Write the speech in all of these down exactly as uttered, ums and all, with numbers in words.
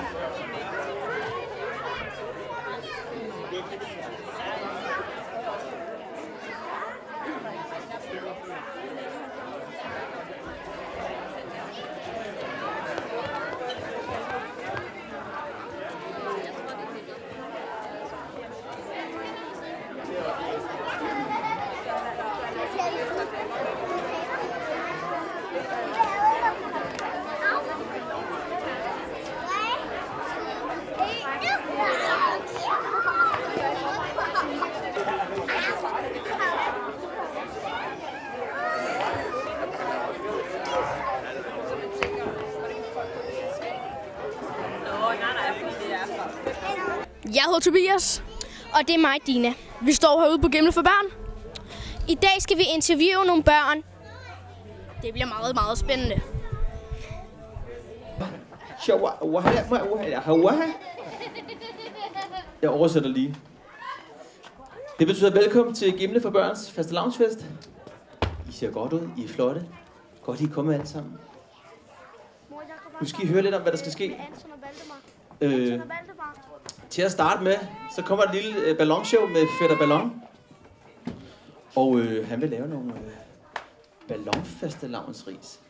Jeg hedder Tobias, og det er mig, Dina. Vi står herude på Gimle for Børn. I dag skal vi interviewe nogle børn. Det bliver meget, meget spændende. Jeg oversætter lige. Det betyder velkommen til Gimle for Børns fastelavnsfest. I ser godt ud, I er flotte. Godt, I er kommet alle sammen. Nu skal I høre lidt om, hvad der skal ske. Øh, til at starte med, så kommer et lille øh, ballonshow med Fætter Ballon. Og øh, han vil lave nogle øh, ballonfastelavnsris.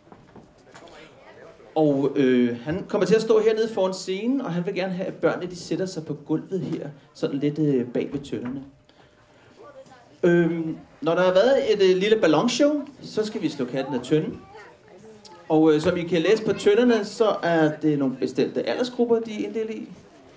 Og øh, han kommer til at stå hernede foran scenen, og han vil gerne have, at børnene de sætter sig på gulvet her, sådan lidt øh, bag ved tønderne. Øh, når der har været et øh, lille ballonshow, så skal vi slå katten af tønden. Og øh, som I kan læse på tønderne, så er det nogle bestemte aldersgrupper, de er inddelt i.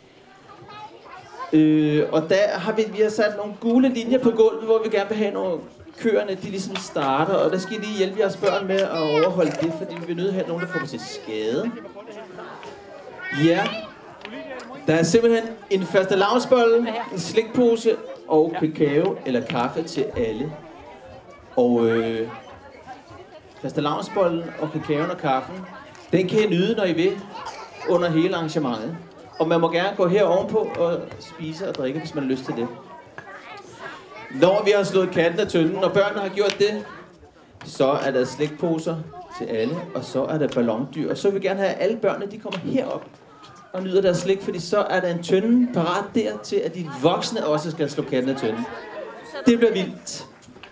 Øh, og der har vi, vi har sat nogle gule linjer på gulvet, hvor vi gerne vil have nogle køerne, de ligesom starter. Og der skal I lige hjælpe jeres børn med at overholde det, fordi vi vil nødt til at have nogen, der kommer til skade. Ja, der er simpelthen en fastelavnsbolle, en slikpose og kakao eller kaffe til alle. Og øh, fastelavnsbollen og kakaoen og kaffen, den kan I nyde, når I vil, under hele arrangementet. Og man må gerne gå her ovenpå og spise og drikke, hvis man har lyst til det. Når vi har slået katten af tønden, og børnene har gjort det, så er der slikposer til alle, og så er der ballondyr. Og så vil vi gerne have, at alle børnene de kommer herop og nyder deres slik, fordi så er der en tønde parat der til, at de voksne også skal slå katten af tønden. Det bliver vildt.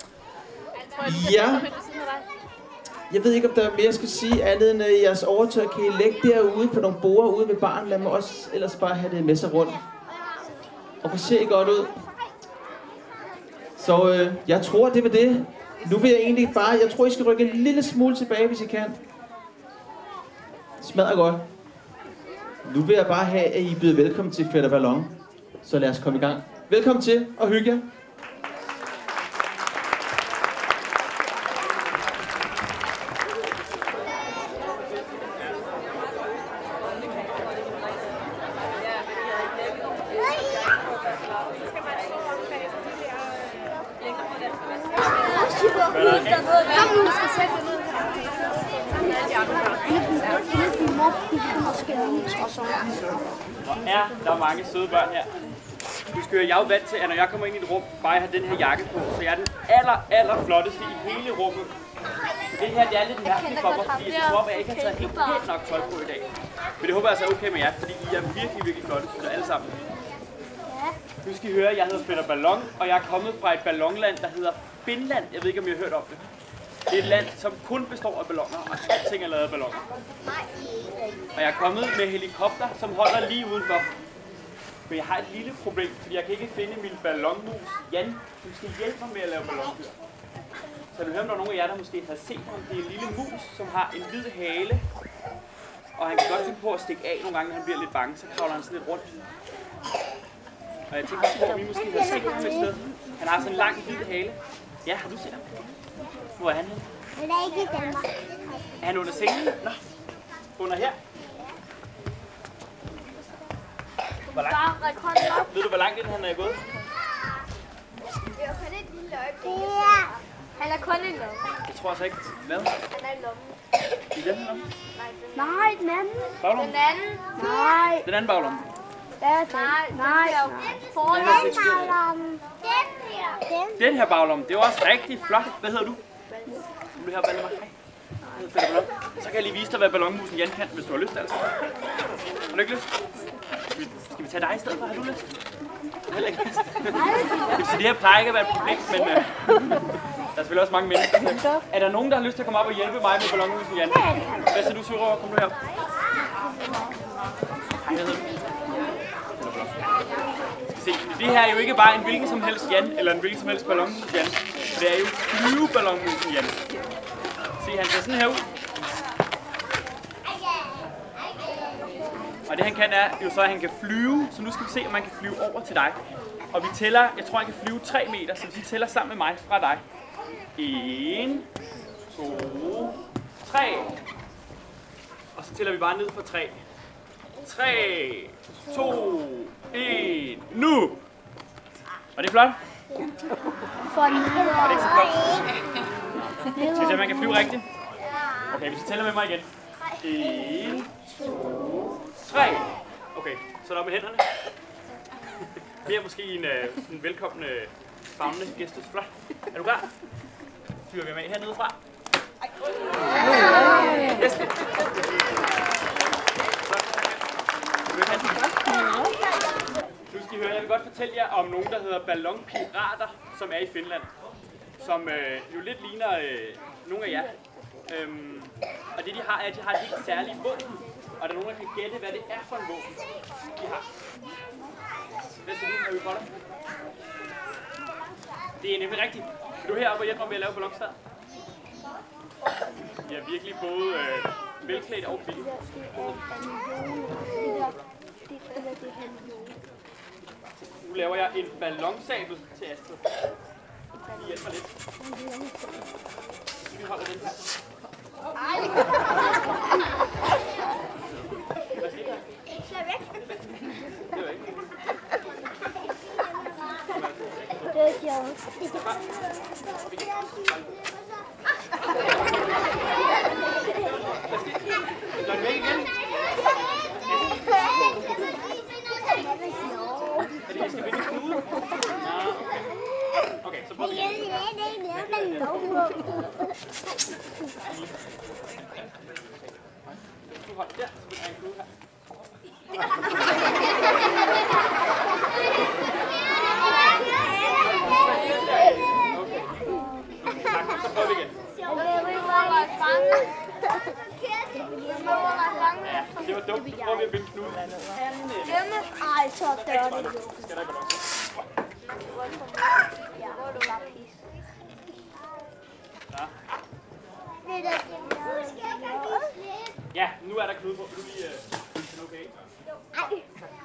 Ja. Jeg ved ikke, om der er mere, jeg skal sige, andet end uh, jeres overtøj kan I lægge derude på nogle borde ude ved baren. Lad mig også ellers bare have det med sig rundt. Og hvor ser I godt ud. Så uh, jeg tror, det var det. Nu vil jeg egentlig bare, jeg tror, I skal rykke en lille smule tilbage, hvis I kan. Smadrer godt. Nu vil jeg bare have, at I byder velkommen til Fætter Ballon. Så lad os komme i gang. Velkommen til, og hygge jer. Kom nu, skal sætte det ned. Ja, der er mange søde børn her. Du skal høre, jeg er jo vant til, at når jeg kommer ind i et rum, bare jeg har den her jakke på, så jeg er den aller, aller flotteste i hele rummet. Så det her, det er lidt mærkeligt for mig, fordi jeg tror, at jeg ikke har taget helt pænt nok tøj på i dag. Men det håber jeg altså er okay med jer, fordi I er virkelig, virkelig flotte, synes jeg alle sammen. Nu skal I høre, jeg hedder Fætter Ballon, og jeg er kommet fra et ballonland, der hedder Finland. Jeg ved ikke, om I har hørt om det. Det er et land, som kun består af balloner, og alting er lavet af balloner. Og jeg er kommet med helikopter, som holder lige udenfor. Men jeg har et lille problem, fordi jeg kan ikke finde min ballonmus. Jan, du skal hjælpe mig med at lave ballondyr. Så jeg vil høre, om der er nogen af jer, der måske har set ham. Det er en lille mus, som har en hvid hale. Og han kan godt finde på at stikke af nogle gange, når han bliver lidt bange. Så kravler han sådan lidt rundt. Og jeg tænker på, at vi måske har set ham et sted. Han har sådan en lang hvid hale. Ja, har du set ham? Hvor er han henne? Han er ikke i Danmark. Er han under sengen? Nå, under her. Hvor langt? Ved du, hvor langt han er gået? Det er kun et lille øjeblik. Ja. Han er kun en lomme. Jeg tror altså ikke. Hvad? Han er en lomme. I den lomme? Nej, den anden. Baglomme? Den anden. Nej. Den anden baglomme? Ja, nej, nej. Foran baglomme. Den her. Den her baglomme, det er også rigtig flot. Hvad hedder du? Vil du have Valdemar? Hej. Jeg hedder Fætter Ballon. Så kan jeg lige vise dig, hvad ballonmusen Jan kan, hvis du har lyst altså. Har du ikke lyst? Skal vi, skal vi tage dig i stedet for? Har du lyst? Heller ikke. Det her plejer ikke at være et problem, men øh, der er selvfølgelig også mange mennesker. Er der nogen, der har lyst til at komme op og hjælpe mig med ballonmusen, Jan? Hvad siger du, Sørøver? Kom du her. Hej, jeg hedder du. Se, det her er jo ikke bare en hvilken som helst Jan, eller en hvilken som helst ballonmus Jan. Det er jo flyveballonmusen Jan. Se, han ser sådan her ud. Og det han kan er jo så, at han kan flyve, så nu skal vi se, om man kan flyve over til dig. Og vi tæller, jeg tror han kan flyve tre meter, så vi tæller sammen med mig fra dig. en, to, tre. Og så tæller vi bare ned for tre. tre, to, et, nu! Var det flot? For en Var det ikke så flot? Skal vi se, om man kan flyve rigtigt? Okay, vi skal tælle med mig igen. en, to, tre. Okay, så er der op med hænderne. Det er måske en, øh, en velkommende, famlende gestus. Flot. Er du klar? Fyrer vi med hernede fra. Yes. Nu skal I høre, jeg vil godt fortælle jer om nogen, der hedder ballonpirater, som er i Finland. Som øh, jo lidt ligner øh, nogle af jer. Øhm, og det de har, er, at de har et helt særligt våben. Og der er nogen, der kan gætte, hvad det er for en våben, de har. Hvad siger du, når vi får dig? Det er nemlig rigtigt. Vil du heroppe og hjælpe mig med at lave ballonstad? De er virkelig både øh, velklædt og billige. Nu laver jeg en ballonsabel til Astrid. Vi hjælper lidt. Vi holder den her. Hvad sker der? Ikke slå væk. Det var ikke. Det er sjovt. Gør den væk igen? Er det, jeg skal vinde en knude? Nå, okay. Okay, så prøv vi igen. Du holder der, så vil jeg have en knude her. Okay, tak. Så prøver vi igen. Ja, det var dumt. Nu prøver vi at binde knuden. Ej, så dør det. Skal der gå nok? Ja, nu er der knude på. Vil du lige... Uh, okay? Ej.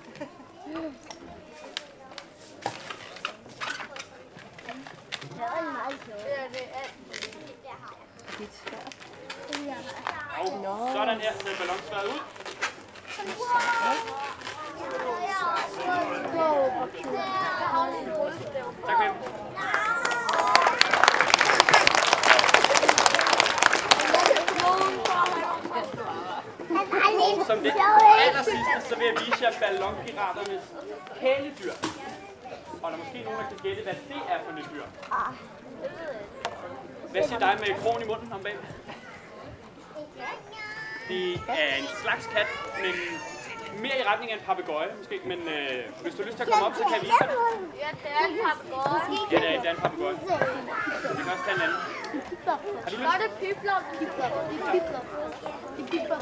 Og sådan her ser ballonsværet ud. Tak for det. Og som det aller sidste, så vil jeg vise jer ballonpiraternes kæledyr. Og der er måske nogen, der kan gætte, hvad det er for et dyr. Hvad siger dig med krogen i munden om bag? Det er en slags kat, men mere i retning af en papegøje måske. Men øh, hvis du har lyst til at komme op, så kan jeg vise dig det. Ja, det er en papegøje. Ja, det er, det er en papegøje. Vi kan også tage en anden. Har du lyst? Så er det pipler. Pipler. Pipler. Pipler.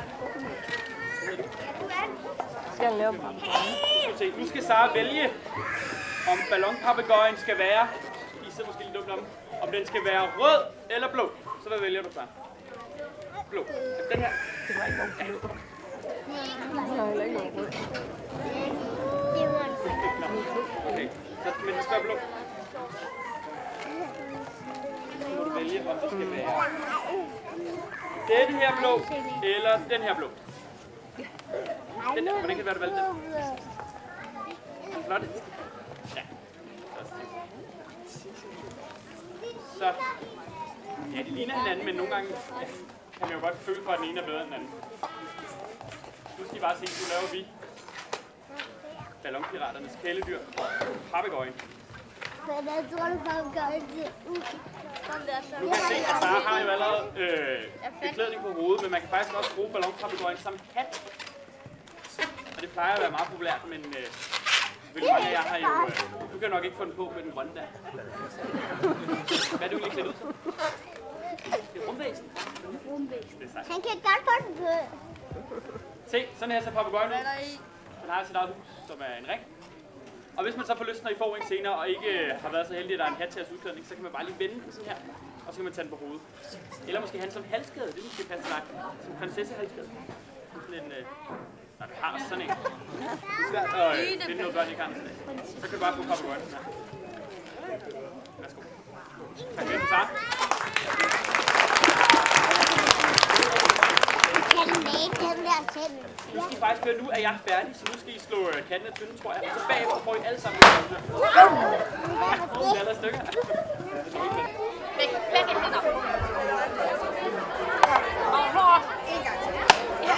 Skal jeg lave papegøjen? Nu skal Sara vælge, om ballonpapegøjen skal være, I sidder måske lidt dumt om, om den skal være rød eller blå. Så hvad vælger du så? Blå. Den her. Det var ikke nogen blå. Det var heller ikke nogen rød. Okay, så, men det skal være blå. Så må du vælge, om det skal være den her blå, eller den her blå. Den der, hvordan kan det være, du valgte den? Flot. Ja. Så. Ja, de ligner hinanden, men nogle gange ja, kan man jo godt føle for, at den ene er bedre end den anden. Nu skal I bare se, nu laver vi ballonpiraternes kæledyr. Papegøjen. Hvad tror du, papegøjen ser ud? Nu kan I se, at Sara har jo allerede øh, beklædning på hovedet, men man kan faktisk også bruge ballonpapegøjen som hat. Og det plejer at være meget populært, men øh, vel mange af jer har jo... Øh, du kan nok ikke få den på med den grønne der. Hvad er du egentlig klædt ud som? Det er rumvæsen. Rumvæsen. Han kan godt få den på. Se, sådan her ser papegøjen ud. Han har sit eget hus, som er en ring. Og hvis man så får lyst, når I får en senere, og ikke øh, har været så heldig, at der er en hat til jeres udklædning, så kan man bare lige vende den sådan her, og så kan man tage den på hovedet. Eller måske have den som halskæde, det måske passe lagt. Som prinsessehalskæde. Sådan en... Øh, nej, du har også sådan en. Det er svært at øh, finde noget børn, I kan sådan en. Så kan du bare få papegøjen sådan her. Værsgo. Tak for det, tak. Nu skal I faktisk høre, nu er jeg færdig, så nu skal I slå katten af tynden, tror jeg. Og så bagefter får I alle sammen en kæmpe. Det er der stykker. Væk, væk hænder. Og hårdt. En gang til. Ja.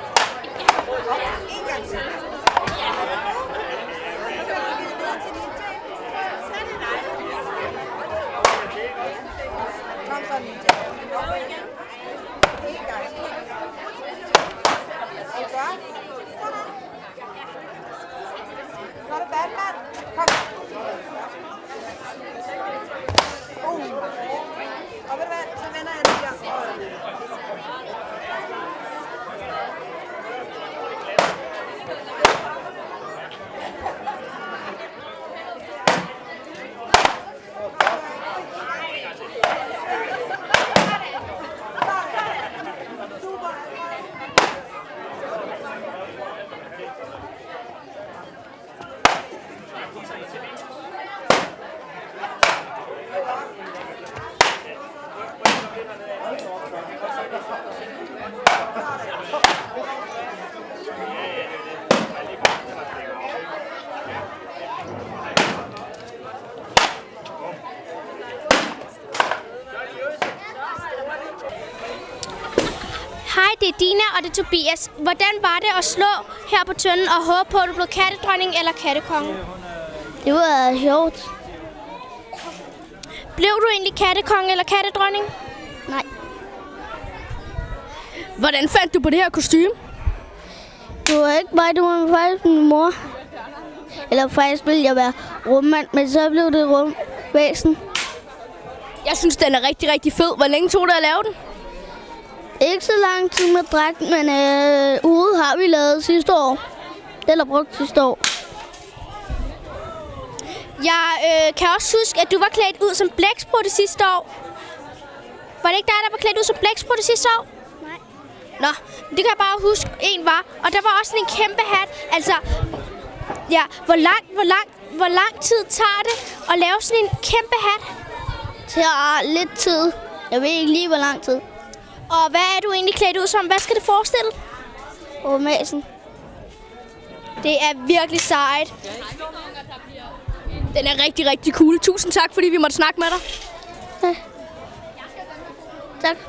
En gang til. Ja. Kom så, Ninja. En gang til. Så er det Batman. Kom. Uh. Og ved du hvad, så vender jeg lige her. Hej, det er Dina, og det er Tobias. Hvordan var det at slå her på tønden og håbe på, at du blev kattedronning eller kattekonge? Det var sjovt. Blev du egentlig kattekonge eller kattedronning? Nej. Hvordan fandt du på det her kostume? Det var ikke mig, det var faktisk min mor. Eller faktisk ville jeg være rummand, men så blev det rumvæsen. Jeg synes, den er rigtig, rigtig fed. Hvor længe tog det at lave den? Ikke så lang tid med dragt, men øh, ude har vi lavet sidste år. Den er brugt sidste år. Jeg øh, kan også huske, at du var klædt ud som blæksprutte sidste år. Var det ikke dig, der var klædt ud som blæksprutte sidste år? Nej. Nå, det kan jeg bare huske, en var. Og der var også en kæmpe hat. Altså, ja, hvor lang, hvor lang, hvor lang tid tager det at lave sådan en kæmpe hat? Det tager lidt tid. Jeg ved ikke lige, hvor lang tid. Og hvad er du egentlig klædt ud som? Hvad skal det forestille? Rumvæsen. Det er virkelig sejt. Den er rigtig, rigtig cool. Tusind tak, fordi vi måtte snakke med dig. Ja. Tak.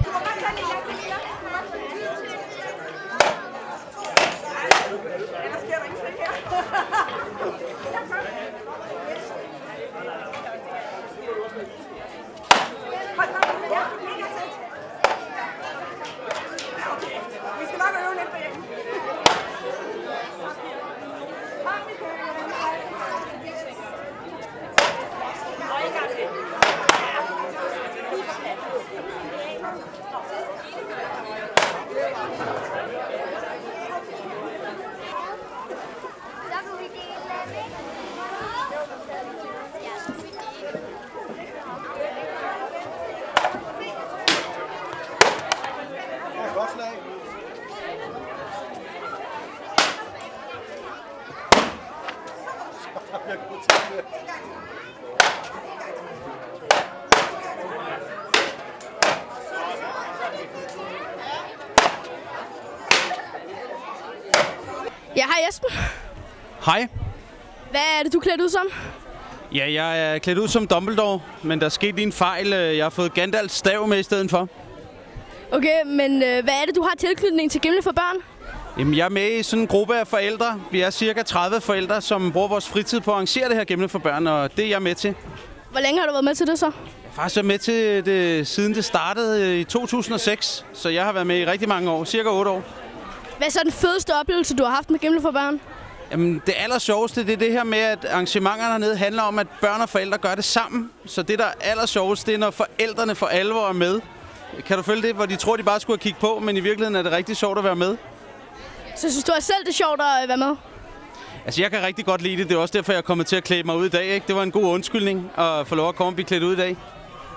Ja, hej Esben. Hej. Hvad er det, du er klædt ud som? Ja, jeg er klædt ud som Dumbledore, men der skete lige en fejl. Jeg har fået Gandalfs stav med i stedet for. Okay, men øh, hvad er det, du har tilknytning til Gimle for børn? Jamen, jeg er med i sådan en gruppe af forældre. Vi er cirka tredive forældre, som bruger vores fritid på at arrangere det her Gimle for børn, og det er jeg med til. Hvor længe har du været med til det så? Jeg har faktisk været med til det, siden det startede i to tusind og seks, så jeg har været med i rigtig mange år, cirka otte år. Hvad er så den fedeste oplevelse, du har haft med Gimle for Børn? Jamen, det aller sjoveste, det er det her med, at arrangementerne hernede handler om, at børn og forældre gør det sammen. Så det, der er aller sjovest, det er, når forældrene for alvor er med. Kan du følge det, hvor de tror, de bare skulle kigge på, men i virkeligheden er det rigtig sjovt at være med? Så synes du også selv, det er sjovt at være med? Altså, jeg kan rigtig godt lide det. Det er også derfor, jeg er kommet til at klæde mig ud i dag, ikke? Det var en god undskyldning at få lov at komme og blive klædt ud i dag.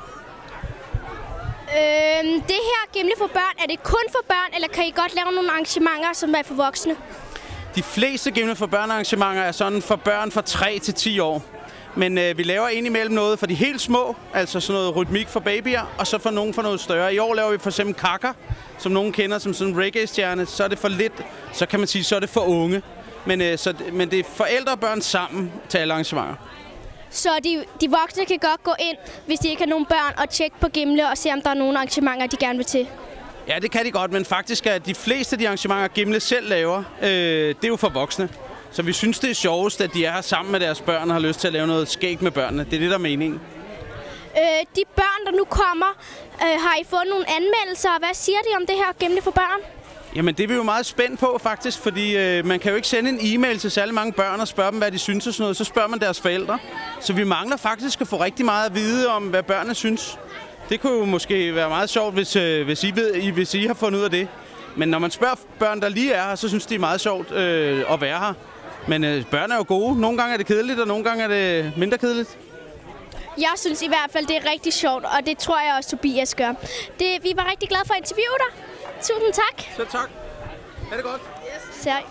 Øhm, det her Gimle for Børn, er det kun for børn, eller kan I godt lave nogle arrangementer, som er for voksne? De fleste Gimle for Børn arrangementer er sådan for børn fra tre til ti år. Men øh, vi laver indimellem noget for de helt små, altså sådan noget rytmik for babyer, og så for nogen for noget større. I år laver vi for eksempel Kakker, som nogen kender som sådan en reggae-stjerne. Så er det for lidt, så kan man sige, så er det for unge. Men, øh, så, men det er forældre og børn sammen til alle arrangementer. Så de, de voksne kan godt gå ind, hvis de ikke har nogen børn, og tjekke på Gimle og se, om der er nogle arrangementer, de gerne vil til? Ja, det kan de godt, men faktisk er de fleste af de arrangementer, Gimle selv laver, øh, det er jo for voksne. Så vi synes, det er sjovest, at de er her sammen med deres børn og har lyst til at lave noget skægt med børnene. Det er det, der er meningen. Øh, de børn, der nu kommer, øh, har I fået nogle anmeldelser? Hvad siger de om det her Gimle for Børn? Jamen, det er vi jo meget spændt på, faktisk, fordi øh, man kan jo ikke sende en e-mail til særlig mange børn og spørge dem, hvad de synes og sådan noget. Så spørger man deres forældre. Så vi mangler faktisk at få rigtig meget at vide om, hvad børnene synes. Det kunne jo måske være meget sjovt, hvis, øh, hvis, I ved, hvis I har fundet ud af det. Men når man spørger børn, der lige er her, så synes de, det er meget sjovt øh, at være her. Men øh, børn er jo gode. Nogle gange er det kedeligt, og nogle gange er det mindre kedeligt. Jeg synes i hvert fald, det er rigtig sjovt, og det tror jeg også, Tobias gør. Det, vi var rigtig glade for at interviewe dig. Tusind tak. Så tak. Er det godt? Yes. Sej.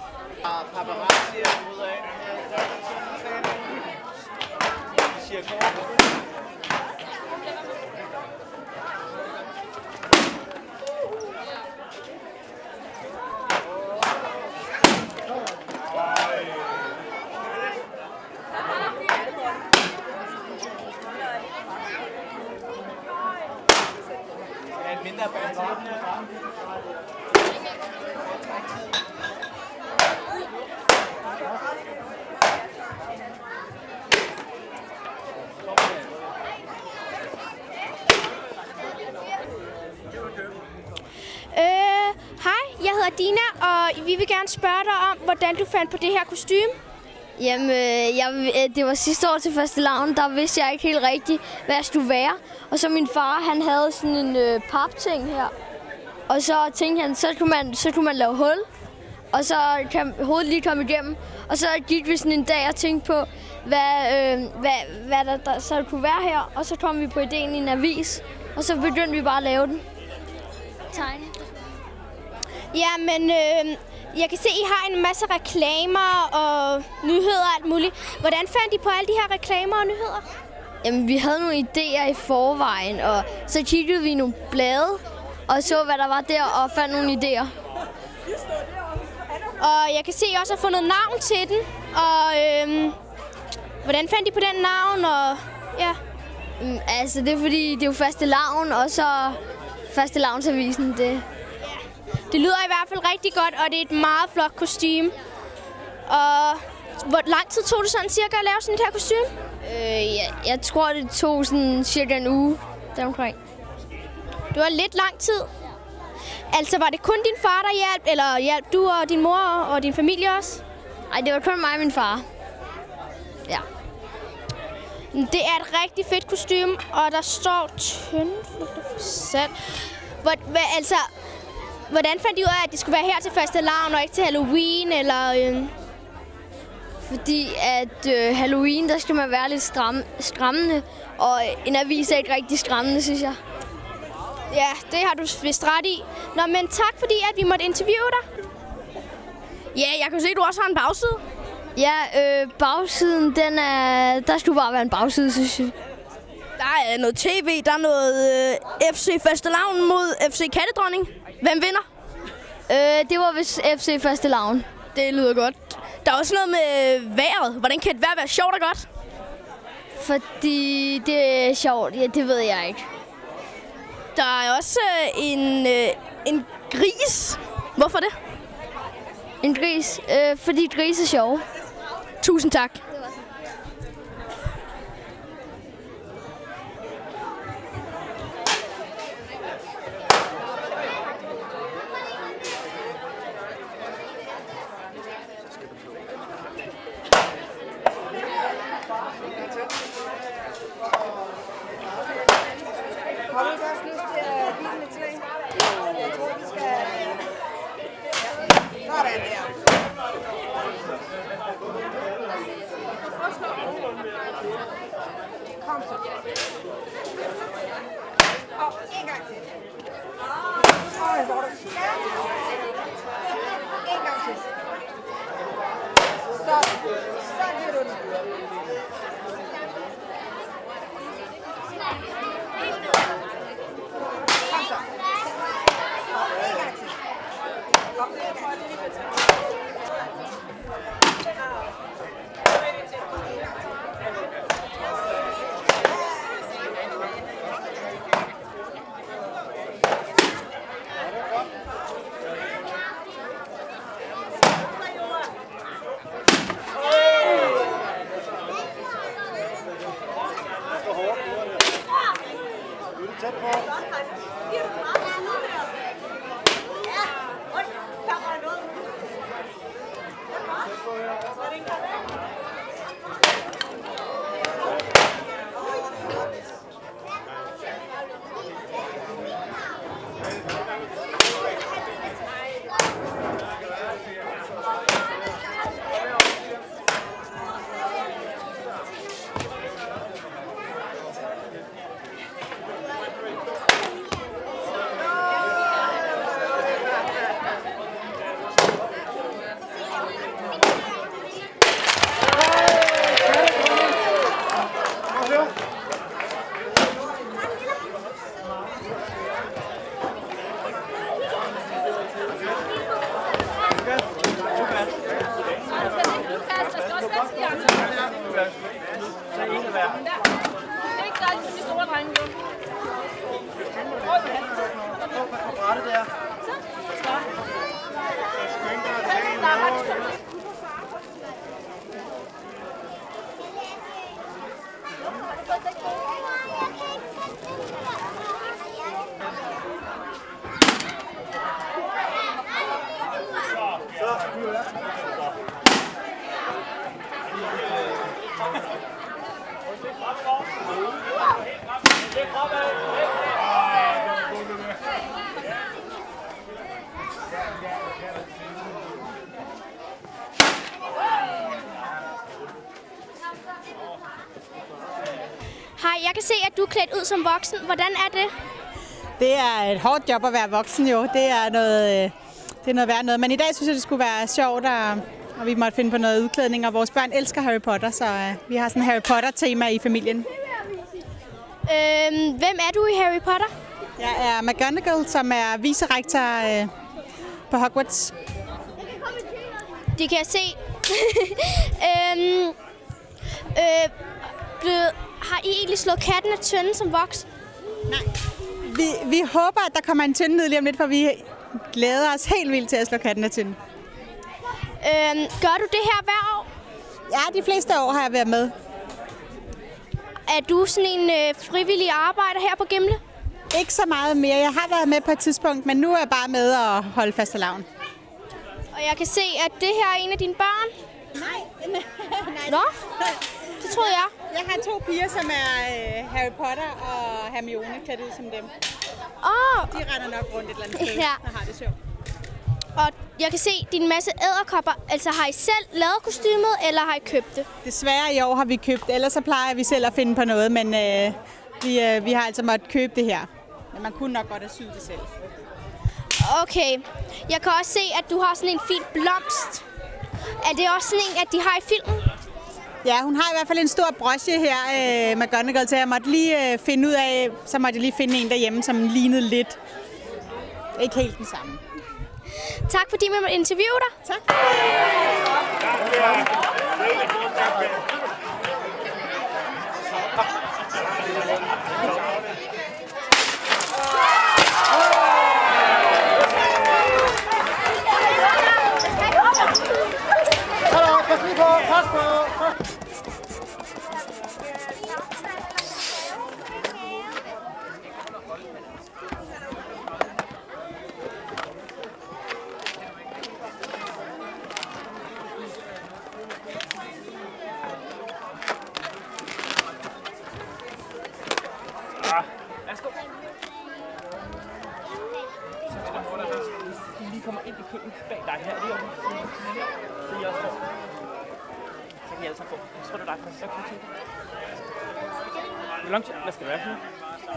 Øh, hej, jeg hedder Dina, og vi vil gerne spørge dig om, hvordan du fandt på det her kostume. Jamen, øh, jeg, det var sidste år til fastelavn, der vidste jeg ikke helt rigtigt, hvad jeg skulle være. Og så min far, han havde sådan en øh, papting her. Og så tænkte han, så kunne man, så kunne man lave hul. Og så kan hovedet lige komme igennem. Og så gik vi sådan en dag og tænkte på, hvad, øh, hvad, hvad der, der så kunne være her. Og så kom vi på ideen i en avis. Og så begyndte vi bare at lave den. Tegne. Ja, men øh, jeg kan se, I har en masse reklamer og nyheder og alt muligt. Hvordan fandt I på alle de her reklamer og nyheder? Jamen, vi havde nogle idéer i forvejen, og så kiggede vi i nogle blade, og så, hvad der var der, og fandt nogle idéer. Og jeg kan se, at I også har fundet navn til den. Og øh, hvordan fandt I på den navn? Og, ja. Mm, altså, det er fordi, det er jo fastelavn, og så fastelavnsavisen, det... Det lyder i hvert fald rigtig godt, og det er et meget flot kostume. Og hvor lang tid tog det sådan cirka at lave sådan et her kostume? Øh, ja, jeg tror, det tog sådan cirka en uge deromkring. Det var lidt lang tid. Altså, var det kun din far, der hjalp, eller hjalp du og din mor og din familie også? Nej, det var kun mig og min far. Ja. Det er et rigtig fedt kostume, og der står tyndflugter for salg. Hvor, hvad, altså... Hvordan fandt I ud af, at det skulle være her til fastelavn og ikke til Halloween, eller... Øh... Fordi at øh, Halloween, der skal man være lidt stram, skræmmende, og en avis er ikke rigtig skræmmende, synes jeg. Ja, det har du vist ret i. Nå, men tak fordi, at vi måtte interviewe dig. Ja, jeg kan se, at du også har en bagside. Ja, øh, bagsiden, den er... Der skulle bare være en bagside, synes jeg. Der er noget tv, der er noget øh, F C Fastelavn mod F C Kattedronning. Hvem vinder? Øh, det var vist F C Fastelavn. Det lyder godt. Der er også noget med vejret. Hvordan kan et vejr være sjovt og godt? Fordi det er sjovt. Ja, det ved jeg ikke. Der er også øh, en, øh, en gris. Hvorfor det? En gris? Øh, fordi gris er sjove. Tusind tak. Kom så. Og en gang til. Øj, hvor er du stærk. En gang til. Så, så giver du den. Kom så. Og en gang til. Kom, jeg tror, det er lige bedre. Hej, jeg kan se, at du er klædt ud som voksen. Hvordan er det? Det er et hårdt job at være voksen jo. Det er noget, det er noget værd noget. Men i dag synes jeg, det skulle være sjovt, og, og vi måtte finde på noget udklædning. Og vores børn elsker Harry Potter, så uh, vi har sådan en Harry Potter-tema i familien. Øhm, hvem er du i Harry Potter? Jeg er McGonagall, som er vicerektor uh, på Hogwarts. Det kan jeg se. øhm, øh, blevet, har I egentlig slået katten af tønden som voksen? Nej. Vi, vi håber, at der kommer en tynde ned lige om lidt, for vi glæder os helt vildt til at slå katten af tønden. Øhm, gør du det her hver år? Ja, de fleste år har jeg været med. Er du sådan en øh, frivillig arbejder her på Gimle? Ikke så meget mere. Jeg har været med på et tidspunkt, men nu er jeg bare med at holde fastelavn. Og jeg kan se, at det her er en af dine børn. Nej, nej. Nå, det troede jeg. Jeg har to piger, som er øh, Harry Potter og Hermione, klædt ud som dem. Åh! De render nok rundt et eller andet sted, Ja. og har det sjovt. Og jeg kan se din masse edderkopper. Altså, har I selv lavet kostymet, eller har I købt det? Desværre i år har vi købt, ellers så plejer vi selv at finde på noget, men øh, vi, øh, vi har altså måttet købe det her. Men man kunne nok godt have syet det selv. Okay. Jeg kan også se, at du har sådan en fin blomst. Er det også sådan en, at de har i filmen? Ja, hun har i hvert fald en stor broche her, øh, McGonagall, til jeg måtte lige øh, finde ud af, så måtte jeg lige finde en derhjemme, som lignede lidt. Ikke helt den samme. Tak fordi vi måtte interviewe dig. Tak. Hallo, pas lige på, pas på. Værsgo. De lige kommer ind i køen bag dig her. Er det jo? Det er I også får. Så kan I alle sammen få. Så får du dig først. Så kan du Hvor lang tid? Hvad skal det være for noget?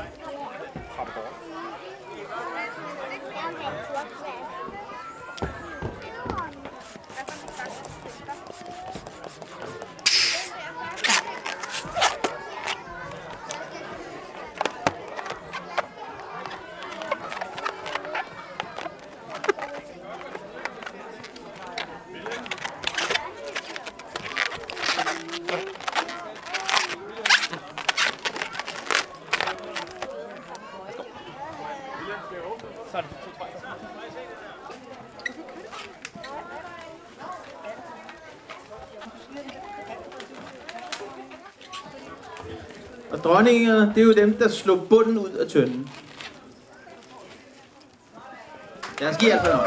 Og dronningerne, det er jo dem, der slår bunden ud af tønden. Lad os give alt for noget.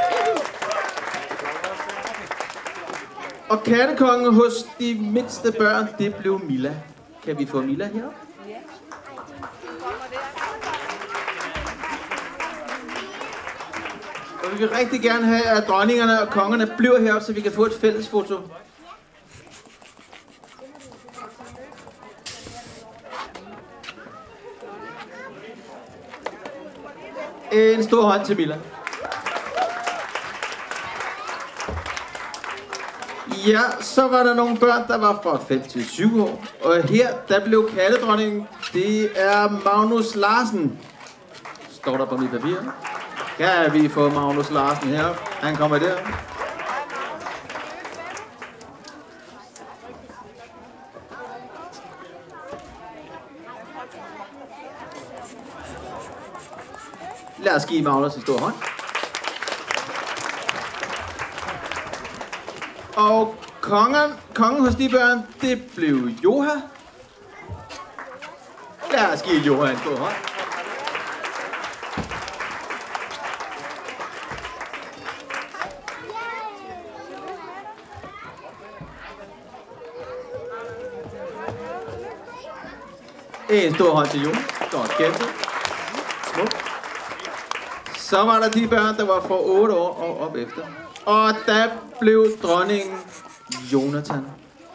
Og kattekongen hos de mindste børn, det blev Milla. Kan vi få Milla her? Og vi vil rigtig gerne have, at dronningerne og kongerne bliver heroppe, så vi kan få et fælles foto. En stor hånd til Milla. Ja, så var der nogle børn, der var fra fem til syv år. Og her, der blev kattedronningen, det er Magnus Larsen. Står der på mit papir. Kan vi få Magnus Larsen her? Han kommer der. Lad os give Magnus en stor hånd. Og kongen, kongen hos de børn, det blev Joha. Lad os give Joha en stor hånd. En stor hånd til Joha. Godt kæmpet. Smukt. Så var der de børn, der var fra otte år og op efter. Og der blev dronningen Jonathan.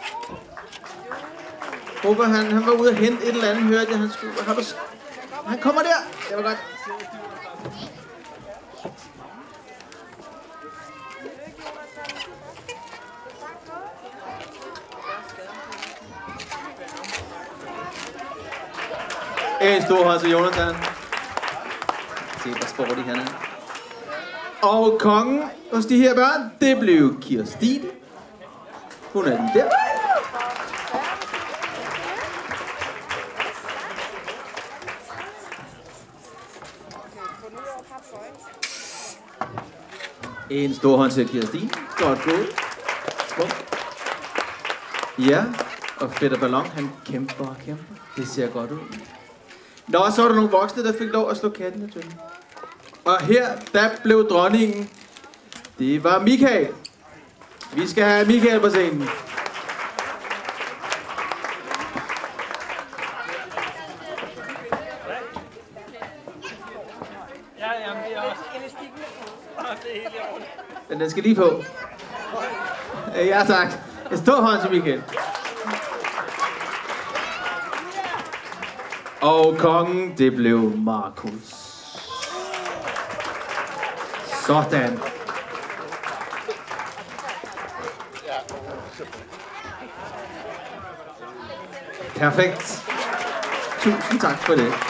Håber han, han var ude at hente et eller andet, hørte jeg, han skulle. Har du... Han kommer der! Det var godt. En stor hånd til Jonathan. Se, hvor sportig han er. Og kongen hos de her børn, det blev Kirstine. Hun er lige der. En stor hånd til Kirstine. Godt gået. Smukt. Ja, og Fætter Ballon, han kæmper og kæmper. Det ser godt ud. Nå, så var der nogle voksne, der fik lov at slå katten i tønden. Og her, der blev dronningen. Det var Michael. Vi skal have Michael på scenen. Ja, jamen, det er også elastikken. Det er helt i orden. Men den skal lige på. Ja, tak. En stor hånd til Michael. Og kongen, det blev Markus. Sådan. Perfekt. Tusind tak for det.